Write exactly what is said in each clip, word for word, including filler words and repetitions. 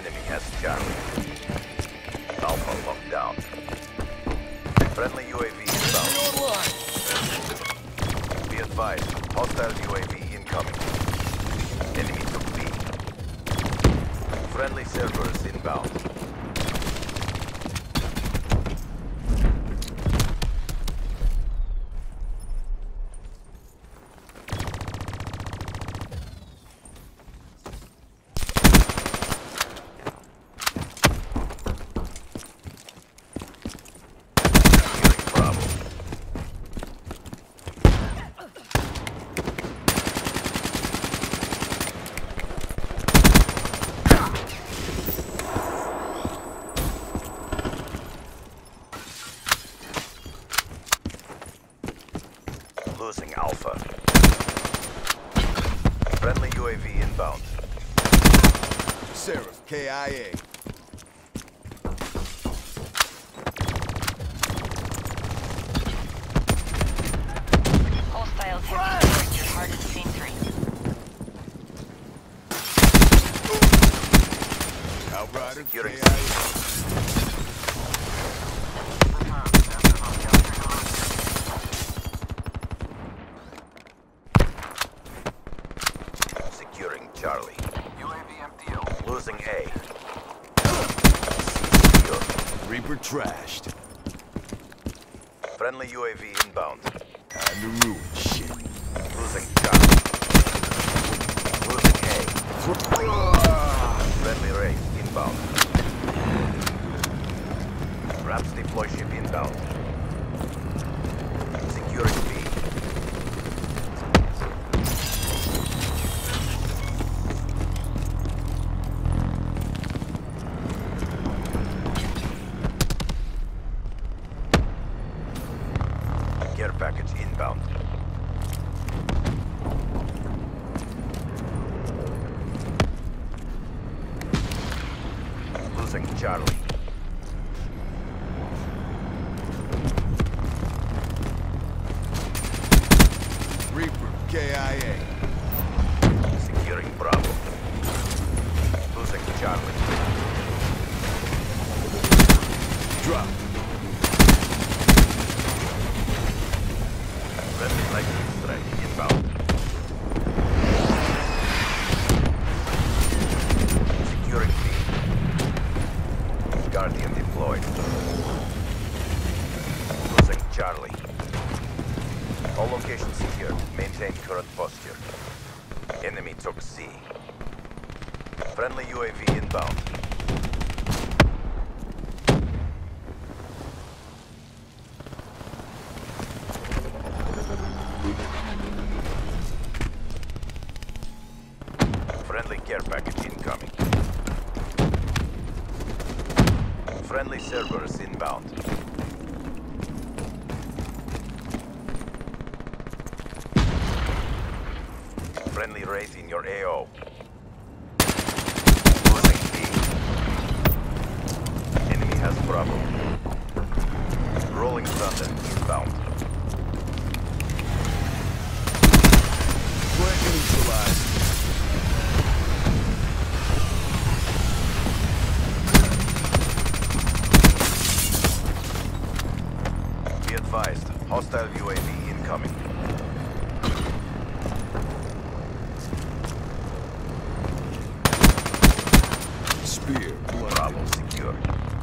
Enemy has Charlie. Alpha locked down. Friendly U A V inbound. Be advised, hostile U A V incoming. Enemy took B. Friendly servers inbound. Losing Alpha. Friendly U A V inbound. Seraph, K I A. Hostiles have destroyed your hardest sentry. Outrider, K Securing I A. Securing Charlie. U A V M T O. Losing A. Secure. Reaper trashed. Friendly U A V inbound. Time to ruin shit. Losing Charlie. Losing A. Friendly Ray inbound. Raps deploy ship inbound. Securing B. Care package inbound. Losing Charlie. Reaper, K I A. Securing Bravo. Losing Charlie. Drop. Friendly lightning strike inbound. Securing B. Guardian deployed. Losing Charlie. All locations secured. Maintain current posture. Enemy took C. Friendly U A V inbound. Friendly care package incoming. Friendly servers inbound. Friendly raid in your A O. Losing B. Enemy has Bravo. Rolling Thunder inbound. Threat neutralized. Be advised, hostile U A V incoming. Spear, blood. Bravo secure.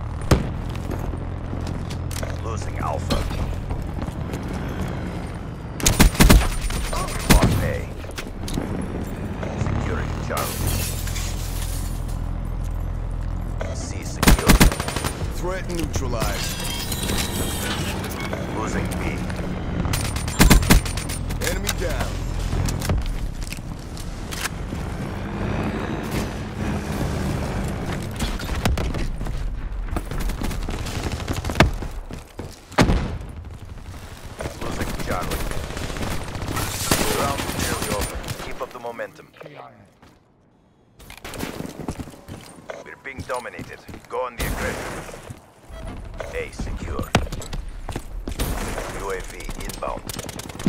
Losing Alpha. Lost A. Securing Charlie. C secure. Threat neutralized. Losing B. Enemy down. Losing Charlie. Ground is nearly over. Keep up the momentum. We're being dominated. Go on the aggression. A secure. U A V inbound.